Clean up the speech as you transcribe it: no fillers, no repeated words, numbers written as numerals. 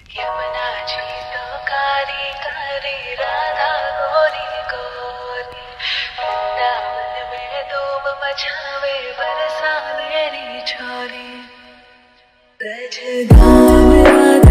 यमुना जी तो कारी कारी राधा गोरी गोरी वृंदावन में धूम मचावे बरसाने री छोरी। सज धाम राधा